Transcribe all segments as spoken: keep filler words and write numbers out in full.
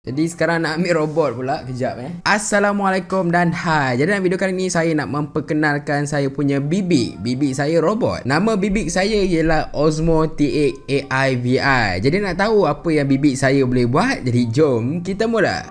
Jadi sekarang nak ambil robot pula. Kejap eh. Assalamualaikum dan hai. Jadi dalam video kali ni saya nak memperkenalkan saya punya bibik. Bibik saya robot. Nama bibik saya ialah Osmo T X A I V I. Jadi nak tahu apa yang bibik saya boleh buat? Jadi jom kita mula.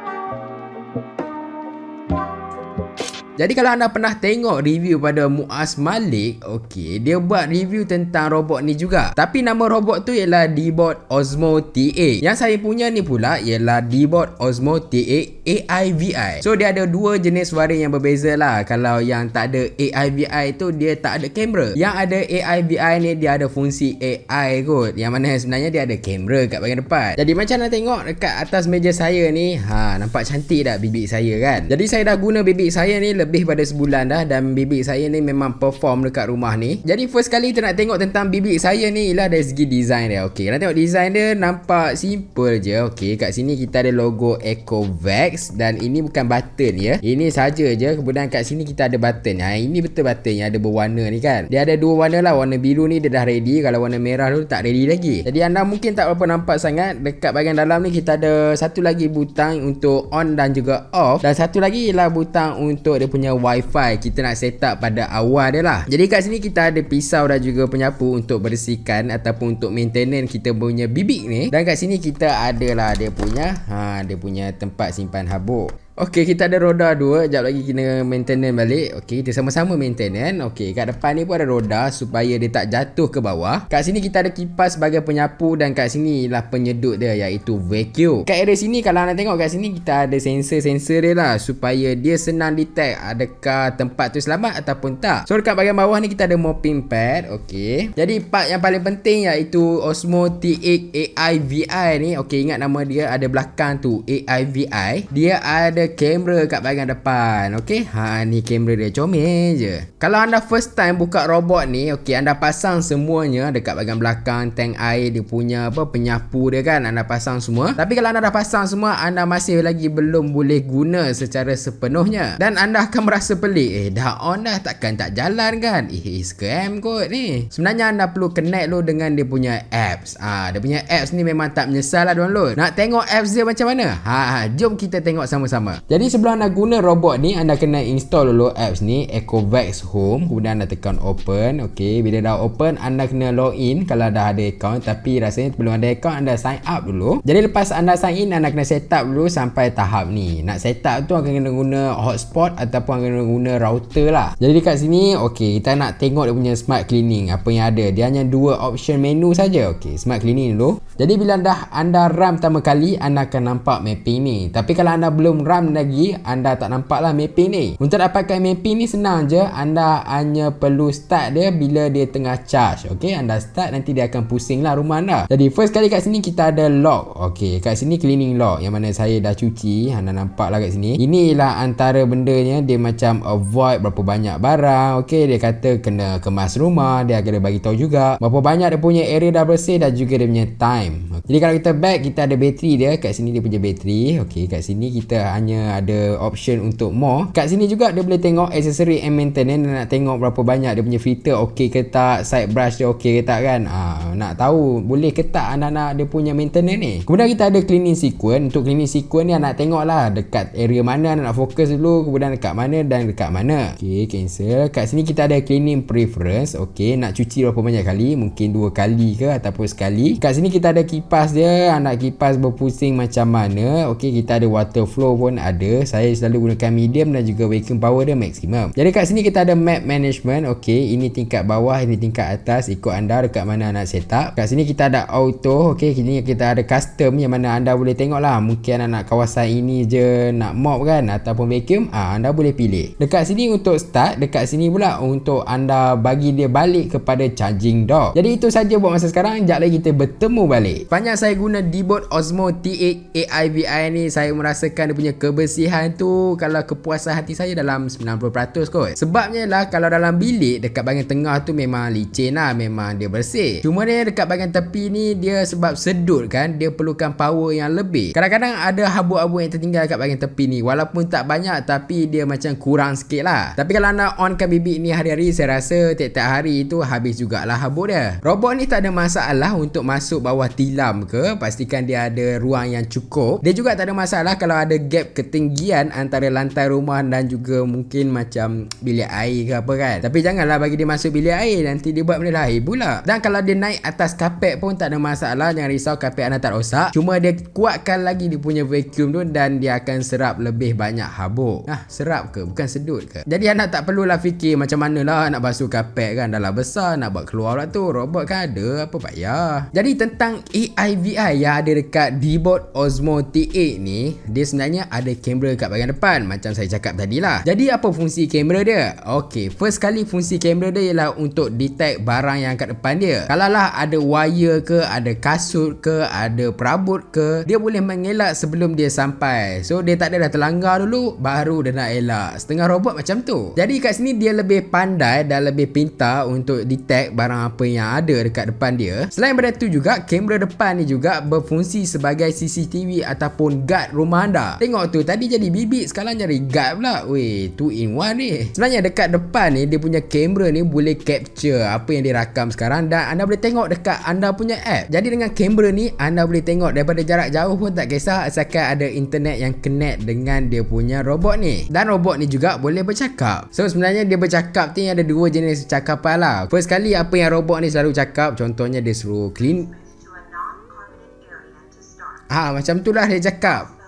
Jadi kalau anda pernah tengok review pada Muaz Malik, okey, dia buat review tentang robot ni juga. Tapi nama robot tu ialah D-Bot Osmo T X. Yang saya punya ni pula ialah D-Bot Osmo T X A I V I. So dia ada dua jenis varian yang berbeza lah. Kalau yang tak ada A I V I tu dia tak ada kamera. Yang ada A I V I ni dia ada fungsi A I kot. Yang mana sebenarnya dia ada kamera kat bahagian depan. Jadi macam nak tengok dekat atas meja saya ni, ha, nampak cantik tak bibik saya kan? Jadi saya dah guna bibik saya ni lebih pada sebulan dah, dan bibik saya ni memang perform dekat rumah ni. Jadi first kali kita nak tengok tentang bibik saya ni ialah dari segi design dia. Okey, nak tengok design dia nampak simple je. Okey, kat sini kita ada logo Ecovacs dan ini bukan button ya. Ini saja je. Kemudian kat sini kita ada button. Ha, ini betul button yang ada berwarna ni kan. Dia ada dua warna lah. Warna biru ni dia dah ready. Kalau warna merah tu tak ready lagi. Jadi anda mungkin tak berapa nampak sangat. Dekat bahagian dalam ni kita ada satu lagi butang untuk on dan juga off, dan satu lagi ialah butang untuk dia punya wifi. Kita nak set up pada awal dia lah. Jadi kat sini kita ada pisau dan juga penyapu untuk bersihkan ataupun untuk maintenance kita punya bibik ni. Dan kat sini kita ada lah dia punya ha, dia punya tempat simpan habuk. Okey, kita ada roda dua. Sekejap lagi kena maintenance balik. Okey, kita sama-sama maintenance. Okey, kat depan ni pun ada roda supaya dia tak jatuh ke bawah. Kat sini kita ada kipas sebagai penyapu, dan kat sini ialah penyedut dia iaitu vacuum. Kat area sini kalau anda tengok kat sini kita ada sensor-sensor dia lah supaya dia senang detect adakah tempat tu selamat ataupun tak. So dekat bahagian bawah ni kita ada mopping pad. Okey. Jadi part yang paling penting iaitu Osmo T X A I V I ni. Okey, ingat nama dia ada belakang tu A I V I. Dia ada kamera kat bahagian depan. Okey, ha, ni kamera dia, comel je. Kalau anda first time buka robot ni, okey, anda pasang semuanya dekat bahagian belakang, tank air dia punya apa penyapu dia kan, anda pasang semua. Tapi kalau anda dah pasang semua, anda masih lagi belum boleh guna secara sepenuhnya, dan anda akan merasa pelik. Eh, dah on dah, takkan tak jalan kan? Eh, scam kot ni. Sebenarnya anda perlu connect lo dengan dia punya apps. Ah, dia punya apps ni memang tak menyesal lah download. Nak tengok apps dia macam mana? Ha, ha, jom kita tengok sama-sama. Jadi sebelum anda guna robot ni, anda kena install dulu apps ni, Ecovacs Home. Kemudian anda tekan open. Okey, bila dah open, anda kena login kalau dah ada account. Tapi rasanya belum ada account, anda sign up dulu. Jadi lepas anda sign in, anda kena set up dulu sampai tahap ni. Nak set up tu akan kena guna hotspot ataupun akan kena guna router lah. Jadi dekat sini, okey, kita nak tengok dia punya smart cleaning apa yang ada. Dia hanya dua option menu saja. Okey, smart cleaning dulu. Jadi bila dah anda run pertama kali, anda akan nampak mapping ni. Tapi kalau anda belum run lagi, anda tak nampak lah mapping ni. Untuk dapatkan mapping ni senang je. Anda hanya perlu start dia bila dia tengah charge. Okey, anda start, nanti dia akan pusing lah rumah anda. Jadi first kali kat sini kita ada lock. Okey, kat sini cleaning lock, yang mana saya dah cuci. Anda nampak lah kat sini. Ini ialah antara bendanya. Dia macam avoid berapa banyak barang. Okey, dia kata kena kemas rumah. Dia akan bagi tahu juga berapa banyak dia punya area dah bersih, dan juga dia punya time. Jadi kalau kita back, kita ada bateri dia. Kat sini dia punya bateri. Okey, kat sini kita hanya ada option untuk more. Kat sini juga dia boleh tengok accessory and maintenance. Nak tengok berapa banyak dia punya filter okey ke tak, side brush dia okey ke tak kan. Ah, nak tahu boleh ke tak anda nak dia punya maintenance ni. Kemudian kita ada cleaning sequence. Untuk cleaning sequence ni anda nak tengok lah dekat area mana anda nak fokus dulu, kemudian dekat mana dan dekat mana. Okey, cancel. Kat sini kita ada cleaning preference. Okey, nak cuci berapa banyak kali, mungkin dua kali ke ataupun sekali. Kat sini kita ada kipas dia. Anda kipas berpusing macam mana. Okey, kita ada water flow pun ada. Saya selalu gunakan medium dan juga vacuum power dia maksimum. Jadi kat sini kita ada map management. Okey, ini tingkat bawah, ini tingkat atas, ikut anda dekat mana nak set up. Kat sini kita ada auto. Okey, sini kita ada custom, yang mana anda boleh tengok lah, mungkin anda nak kawasan ini je nak mop kan, ataupun vacuum, ah, anda boleh pilih. Dekat sini untuk start, dekat sini pula untuk anda bagi dia balik kepada charging dock. Jadi itu saja buat masa sekarang. Sekejap lagi kita bertemu balik. Banyak saya guna D-Bot Osmo T X A I V I ni, saya merasakan dia punya ke kebersihan tu kalau kepuasan hati saya dalam sembilan puluh peratus kot. Sebabnya lah kalau dalam bilik dekat bahagian tengah tu memang licin lah, memang dia bersih. Cuma dia dekat bahagian tepi ni dia sebab sedut kan, dia perlukan power yang lebih. Kadang-kadang ada habuk-habuk yang tertinggal dekat bahagian tepi ni, walaupun tak banyak tapi dia macam kurang sikit lah. Tapi kalau anda onkan bibik ni hari-hari, saya rasa tiap-tiap hari tu habis jugalah habuk dia. Robot ni tak ada masalah untuk masuk bawah tilam ke, pastikan dia ada ruang yang cukup. Dia juga tak ada masalah kalau ada gap ketinggian antara lantai rumah dan juga mungkin macam bilik air ke apa kan. Tapi janganlah bagi dia masuk bilik air, nanti dia buat benda lahir pula. Dan kalau dia naik atas kapet pun tak ada masalah, jangan risau, kapet anda tak rosak. Cuma dia kuatkan lagi dia punya vacuum tu dan dia akan serap lebih banyak habuk. Ah, serap ke? Bukan sedut ke? Jadi anda tak perlulah fikir macam mana lah nak basuh kapet kan, dah lah besar nak buat keluar lah tu. Robot kan ada, apa payah. Jadi tentang A I V I yang ada dekat D-Bot Osmo T eight ni, dia sebenarnya ada kamera kat bahagian depan macam saya cakap tadi lah. Jadi apa fungsi kamera dia? Ok, first kali fungsi kamera dia ialah untuk detect barang yang kat depan dia. Kalau lah ada wire ke, ada kasut ke, ada perabot ke, dia boleh mengelak sebelum dia sampai. So dia tak ada dah terlanggar dulu baru dia nak elak. Setengah robot macam tu. Jadi kat sini dia lebih pandai dan lebih pintar untuk detect barang apa yang ada dekat depan dia. Selain daripada tu juga, kamera depan ni juga berfungsi sebagai C C T V ataupun guard rumah anda. Tengok tu, tadi jadi bibik, sekarang jadi guard pula. Weh, two in one ni. Sebenarnya dekat depan ni dia punya kamera ni boleh capture apa yang dirakam sekarang dan anda boleh tengok dekat anda punya app. Jadi dengan kamera ni anda boleh tengok daripada jarak jauh pun tak kisah, asalkan ada internet yang connect dengan dia punya robot ni. Dan robot ni juga boleh bercakap. So sebenarnya dia bercakap ni ada dua jenis cakapan lah. First kali apa yang robot ni selalu cakap, contohnya dia suruh clean. Ah, macam tu lah dia cakap.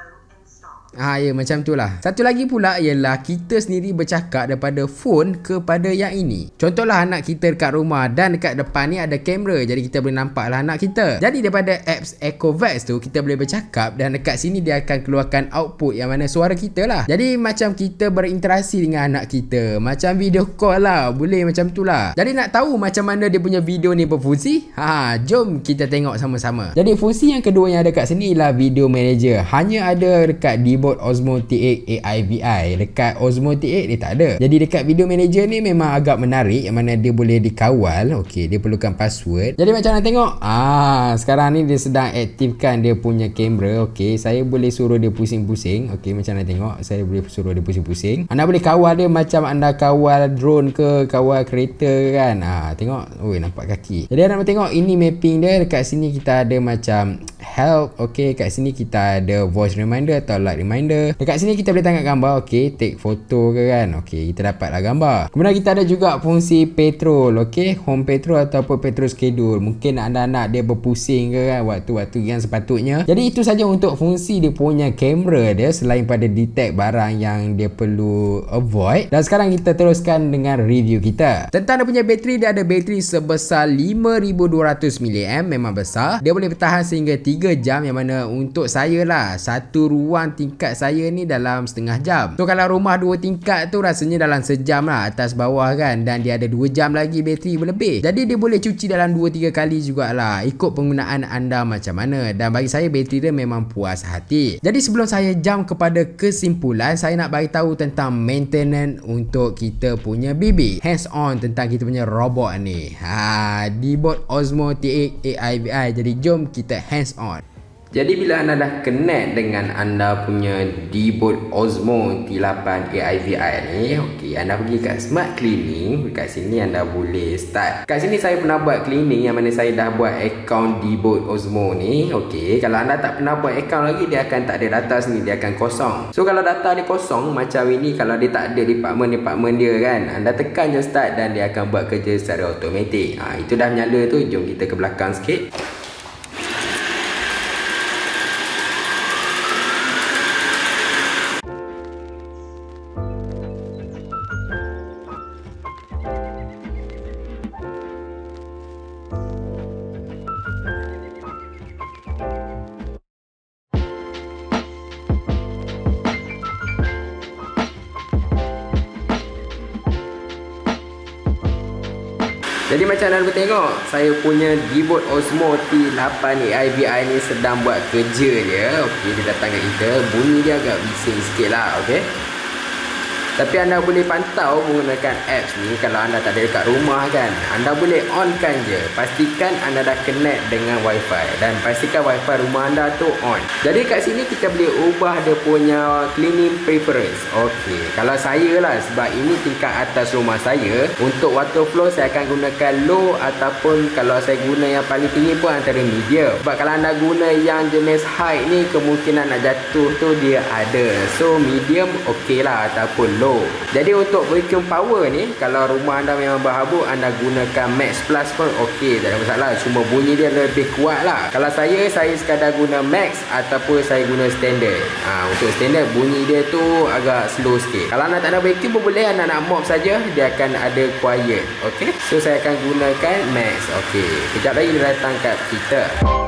Ah ya, macam tu lah. Satu lagi pula ialah kita sendiri bercakap daripada phone kepada yang ini. Contohlah anak kita dekat rumah dan dekat depan ni ada kamera, jadi kita boleh nampak lah anak kita. Jadi daripada apps Ecovacs tu kita boleh bercakap dan dekat sini dia akan keluarkan output yang mana suara kita lah. Jadi macam kita berinteraksi dengan anak kita, macam video call lah, boleh macam tu lah. Jadi nak tahu macam mana dia punya video ni berfungsi? Ha, jom kita tengok sama-sama. Jadi fungsi yang kedua yang ada kat sini ialah video manager. Hanya ada dekat D-Bot Osmo T eight A I V I. Dekat Osmo T eight dia tak ada. Jadi dekat video manager ni memang agak menarik, yang mana dia boleh dikawal. Okey, dia perlukan password. Jadi macam nak tengok, ah sekarang ni dia sedang aktifkan dia punya kamera. Okey, saya boleh suruh dia pusing-pusing. Okey, macam nak tengok, saya boleh suruh dia pusing-pusing. Anda boleh kawal dia macam anda kawal drone ke, kawal kereta kan. Ah tengok, oi nampak kaki. Jadi anda boleh tengok ini mapping dia. Dekat sini kita ada macam help. Okey, kat sini kita ada voice reminder atau light reminder. Dekat sini kita boleh tangkap gambar. Okey, take foto ke kan. Okey, kita dapatlah gambar. Kemudian kita ada juga fungsi petrol. Okey, home petrol ataupun petrol schedule. Mungkin anda nak dia berpusing ke kan waktu-waktu yang sepatutnya. Jadi itu saja untuk fungsi dia punya kamera dia, selain pada detect barang yang dia perlu avoid. Dan sekarang kita teruskan dengan review kita. Tentang dia punya bateri, dia ada bateri sebesar lima ribu dua ratus miliampere, memang besar. Dia boleh bertahan sehingga tiga jam, yang mana untuk saya lah, satu ruang tingkat saya ni dalam setengah jam. So kalau rumah dua tingkat tu rasanya dalam sejam lah, atas bawah kan. Dan dia ada dua jam lagi bateri berlebih. Jadi dia boleh cuci dalam dua tiga kali jugalah, ikut penggunaan anda macam mana. Dan bagi saya bateri dia memang puas hati. Jadi sebelum saya jump kepada kesimpulan, saya nak bagi tahu tentang maintenance untuk kita punya bibik, hands on tentang kita punya robot ni. Ha, D-Bot Osmo T eight A I V I. Jadi jom kita hands on. Jadi bila anda dah connect dengan anda punya D-Bot Osmo T eight A I V I ni, okey, anda pergi kat Smart Cleaning. Dekat sini anda boleh start. Kat sini saya pernah buat cleaning, yang mana saya dah buat account D-Bot Osmo ni. Okey, kalau anda tak pernah buat account lagi, dia akan tak ada data sini, dia akan kosong. So kalau data dia kosong macam ini, kalau dia tak ada department-department dia kan, anda tekan je start dan dia akan buat kerja secara automatik. Ha, itu dah menyala tu. Jom kita ke belakang sikit. Jadi macam anda boleh tengok, saya punya Dibot Osmo T lapan A I V I ni sedang buat kerja dia. Okey, dia datang kat kita. Bunyi dia agak bising sikit lah. Okey, tapi anda boleh pantau menggunakan apps ni. Kalau anda tak ada dekat rumah kan, anda boleh onkan je. Pastikan anda dah connect dengan wifi dan pastikan wifi rumah anda tu on. Jadi kat sini kita boleh ubah dia punya cleaning preference. Okey, kalau saya lah, sebab ini tingkat atas rumah saya, untuk water flow saya akan gunakan low, ataupun kalau saya guna yang paling tinggi pun antara medium. Sebab kalau anda guna yang jenis high ni, kemungkinan nak jatuh tu dia ada. So medium okey lah, ataupun low. Jadi untuk vacuum power ni, kalau rumah anda memang berhabuk, anda gunakan max plus pun okey, tak ada masalah. Cuma bunyi dia lebih kuat lah. Kalau saya, saya sekadar guna max ataupun saya guna standard. ha, Untuk standard bunyi dia tu agak slow sikit. Kalau anda tak ada vacuum pun boleh, anda nak mop saja, dia akan ada quiet. Okey, so saya akan gunakan max. Okey, kejap lagi dia datang kat kita.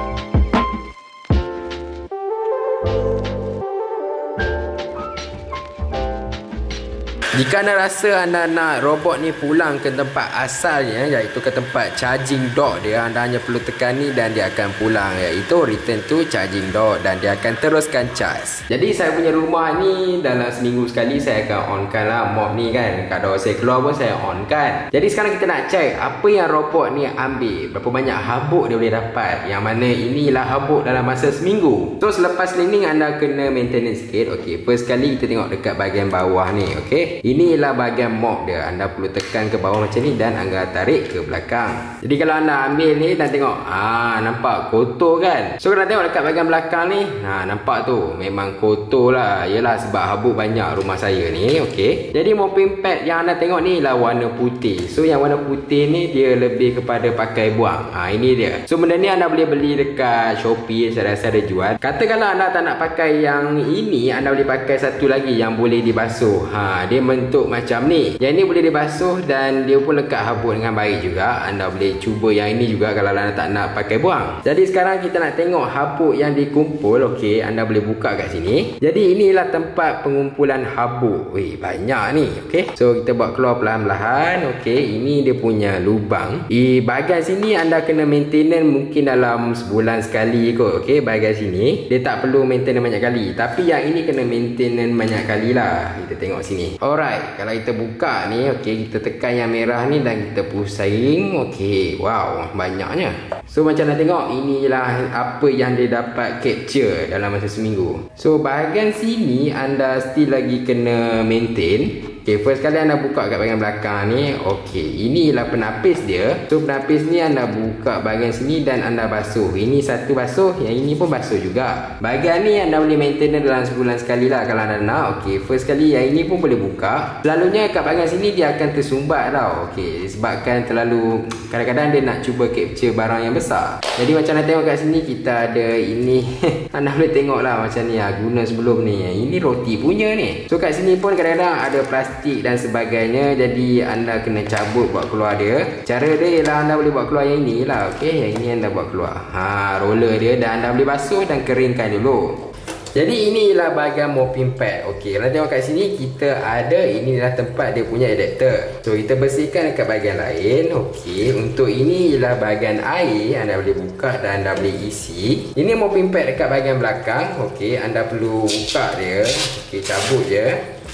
Jika anda rasa anda nak robot ni pulang ke tempat asalnya, iaitu ke tempat charging dock dia, anda hanya perlu tekan ni dan dia akan pulang, iaitu return to charging dock, dan dia akan teruskan charge. Jadi saya punya rumah ni dalam seminggu sekali saya akan onkan lah mop ni kan. Kalau saya keluar pun saya onkan. Jadi sekarang kita nak check apa yang robot ni ambil, berapa banyak habuk dia boleh dapat, yang mana inilah habuk dalam masa seminggu. So selepas cleaning anda kena maintenance sikit. Okey, first kali kita tengok dekat bahagian bawah ni. Okey, inilah bahagian mop dia. Anda perlu tekan ke bawah macam ni dan anda tarik ke belakang. Jadi kalau anda ambil ni dan tengok, ah nampak kotor kan. So kalau tengok dekat bahagian belakang ni, ha, nampak tu memang kotor lah. Yelah, sebab habuk banyak rumah saya ni. Okey, jadi mopping pad yang anda tengok ni lah warna putih. So yang warna putih ni dia lebih kepada pakai buang. Ha, ini dia. So benda ni anda boleh beli dekat Shopee, saya rasa ada jual. Katakanlah anda tak nak pakai yang ini, anda boleh pakai satu lagi yang boleh dibasuh. Ha, dia bentuk macam ni. Yang ni boleh dibasuh dan dia pun lekat habuk dengan baik juga. Anda boleh cuba yang ini juga kalau anda tak nak pakai buang. Jadi sekarang kita nak tengok habuk yang dikumpul. Okey, anda boleh buka kat sini. Jadi inilah tempat pengumpulan habuk. Weh, banyak ni. Okey, so kita buat keluar perlahan-lahan. Okey, ini dia punya lubang. Di bahagian sini anda kena maintenance mungkin dalam sebulan sekali kot. Okey, bahagian sini dia tak perlu maintenance banyak kali, tapi yang ini kena maintenance banyak kali lah. Kita tengok sini. Alright, kalau kita buka ni, okey, kita tekan yang merah ni dan kita pusing. Okey, wow, banyaknya. So macam nak tengok, inilah apa yang dia dapat capture dalam masa seminggu. So bahagian sini anda still lagi kena maintain. Okay, first kali anda buka kat bahagian belakang ni. Okey, inilah penapis dia. So penapis ni anda buka bahagian sini dan anda basuh. Ini satu basuh, yang ini pun basuh juga. Bahagian ni anda boleh maintain dalam sebulan sekali lah kalau anda nak. Okey, first kali yang ini pun boleh buka. Selalunya kat bahagian sini dia akan tersumbat tau. Okey, sebabkan terlalu, kadang-kadang dia nak cuba capture barang yang besar. Jadi macam anda tengok kat sini, kita ada ini. Anda boleh tengok lah macam ni lah, guna sebelum ni. Ini roti punya ni. So kat sini pun kadang-kadang ada plastik dan sebagainya, jadi anda kena cabut buat keluar dia. Cara dia ialah anda boleh buat keluar yang ini lah. Okey, yang ini anda buat keluar. Ha, roller dia, dan anda boleh basuh dan keringkan dulu. Jadi inilah bahagian mopping pad. Okey, kalau tengok kat sini kita ada, inilah tempat dia punya adapter. So kita bersihkan dekat bahagian lain. Okey, untuk ini ialah bahagian air, anda boleh buka dan anda boleh isi. Ini mopping pad dekat bahagian belakang. Okey, anda perlu buka dia. Okey, cabut je.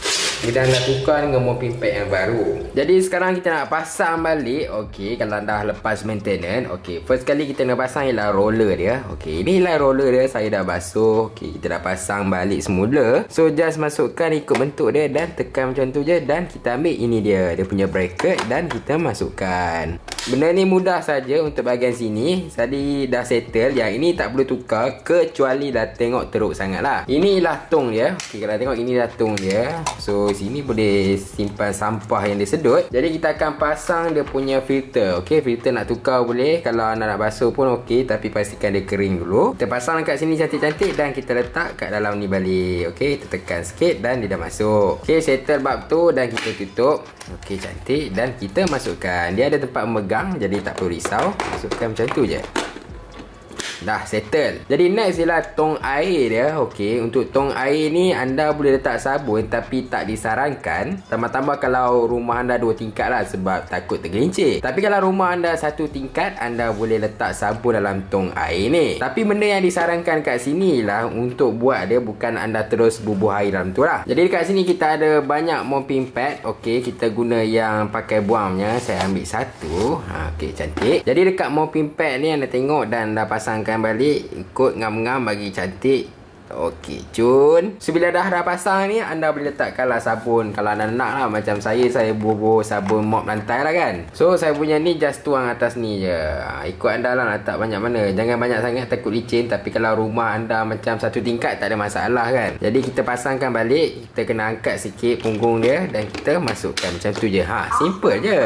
Dan dah tukar dengan mopping pad yang baru. Jadi sekarang kita nak pasang balik. Okey, kalau dah lepas maintenance. Okey, first kali kita nak pasang ialah roller dia. Okey, inilah roller dia, saya dah basuh. Okey, kita dah pasang balik semula. So just masukkan ikut bentuk dia dan tekan macam tu je, dan kita ambil ini dia, dia punya bracket, dan kita masukkan. Benda ni mudah saja untuk bahagian sini. Tadi dah settle. Yang ini tak perlu tukar kecuali dah tengok teruk sangat lah. Inilah tong dia. Okey, kalau tengok inilah tong dia. So sini boleh simpan sampah yang disedut. Jadi kita akan pasang dia punya filter. Okey, filter nak tukar boleh. Kalau anda nak basuh pun okey, tapi pastikan dia kering dulu. Kita pasang kat sini cantik-cantik dan kita letak kat dalam ni balik. Okey, kita tekan sikit dan dia dah masuk. Okey, settle bab tu dan kita tutup. Okey, cantik, dan kita masukkan. Dia ada tempat memegang, jadi tak perlu risau. Masukkan macam tu je. dah settle. Jadi next ialah tong air dia. Okey, untuk tong air ni anda boleh letak sabun tapi tak disarankan. Tambah-tambah kalau rumah anda dua tingkat lah sebab takut tergelincir. Tapi kalau rumah anda satu tingkat, anda boleh letak sabun dalam tong air ni. Tapi benda yang disarankan kat sini lah untuk buat dia bukan anda terus bubuh air dalam tu lah. Jadi dekat sini kita ada banyak mopping pad. Okey, kita guna yang pakai buangnya. Saya ambil satu. Ha, okey, cantik. Jadi dekat mopping pad ni anda tengok dan dah pasangkan balik. Ikut ngam-ngam bagi cantik. Okey, cun. So bila dah dah pasang ni, anda boleh letakkanlah sabun. Kalau anda nak lah, macam saya, saya bubuh sabun mop lantai lah kan. So saya punya ni just tuang atas ni je. Ha, ikut anda lah letak banyak mana. Jangan banyak sangat takut licin. Tapi kalau rumah anda macam satu tingkat, tak ada masalah kan. Jadi kita pasangkan balik. Kita kena angkat sikit punggung dia dan kita masukkan macam tu je. Ha, simple je.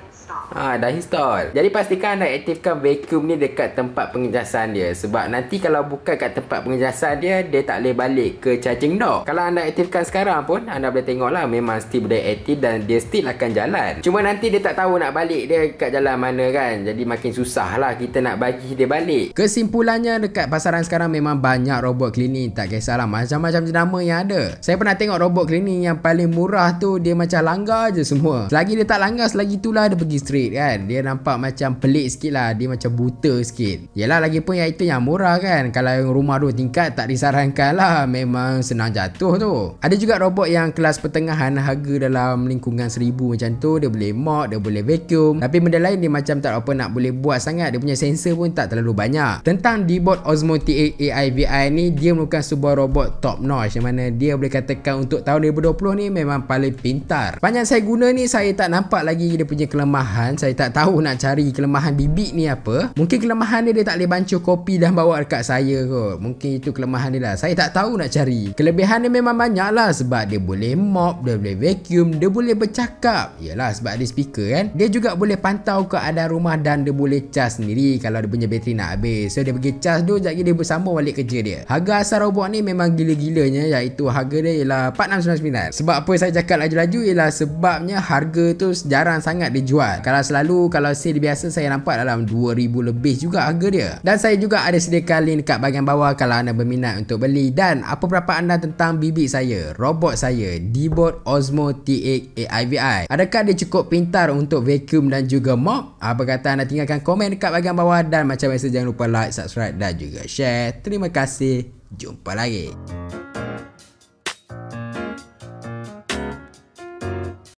Ha, dah install. Jadi pastikan anda aktifkan vacuum ni dekat tempat pengejasan dia. Sebab nanti kalau bukan kat tempat pengejasan dia, dia tak boleh balik ke charging dock. Kalau anda aktifkan sekarang pun, anda boleh tengok lah memang still boleh aktif dan dia still akan jalan. Cuma nanti dia tak tahu nak balik dia kat jalan mana kan. Jadi makin susah lah kita nak bagi dia balik. Kesimpulannya, dekat pasaran sekarang memang banyak robot cleaning. Tak kisahlah macam-macam jenama yang ada. Saya pernah tengok robot cleaning yang paling murah tu, dia macam langgar je semua. Selagi dia tak langgar, selagi itulah dia pergi straight kan. Dia nampak macam pelik sikit lah. Dia macam buta sikit. Yelah, lagipun yang itu yang murah kan. Kalau yang rumah dua tingkat tak disarankan lah. Memang senang jatuh tu. Ada juga robot yang kelas pertengahan, harga dalam lingkungan seribu macam tu. Dia boleh mop, dia boleh vacuum. Tapi benda lain dia macam tak apa nak boleh buat sangat. Dia punya sensor pun tak terlalu banyak. Tentang Dbot Osmo T eight A I V I ni, dia merupakan sebuah robot top notch yang mana dia boleh katakan untuk tahun dua ribu dua puluh ni memang paling pintar. Panjang saya guna ni, saya tak nampak lagi dia punya kelemahan. Saya tak tahu nak cari kelemahan bibik ni apa. Mungkin kelemahan dia, dia tak boleh bancuh kopi dan bawa dekat saya kot. Mungkin itu kelemahan dia lah. Saya tak tahu nak cari. Kelebihan dia memang banyak lah. Sebab dia boleh mop, dia boleh vacuum, dia boleh bercakap. Yalah, sebab ada speaker kan. Dia juga boleh pantau keadaan rumah dan dia boleh cas sendiri kalau dia punya bateri nak habis. So dia pergi cas dulu, sekejap lagi dia bersambung balik kerja dia. Harga asal robot ni memang gila-gilanya, iaitu harga dia ialah empat enam sembilan sembilan. Sebab apa saya cakap laju-laju ialah sebabnya harga tu jarang sangat dijual. Kalau selalu, kalau sale biasa saya nampak dalam dua ribu lebih juga harga dia. Dan saya juga ada sediakan link dekat bahagian bawah kalau anda berminat untuk beli. Dan apa pendapat anda tentang bibik saya, robot saya, Dbot Osmo T eight A I V I? Adakah dia cukup pintar untuk vacuum dan juga mop? Apa kata anda, tinggalkan komen dekat bahagian bawah. Dan macam biasa jangan lupa like, subscribe dan juga share. Terima kasih. Jumpa lagi.